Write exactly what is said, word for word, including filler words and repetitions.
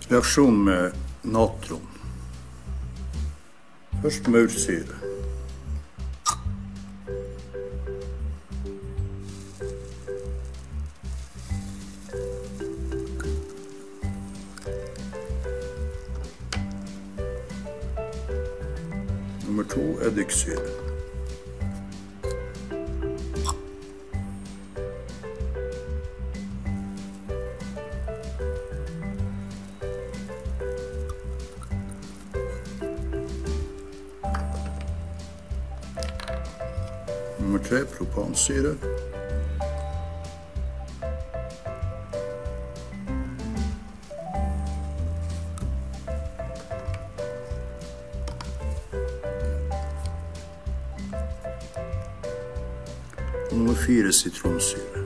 Reaksjon med natron. Først maursyre. Nummer to eddiksyre. Nummer tre propansyre. Og nummer fire sitronsyre.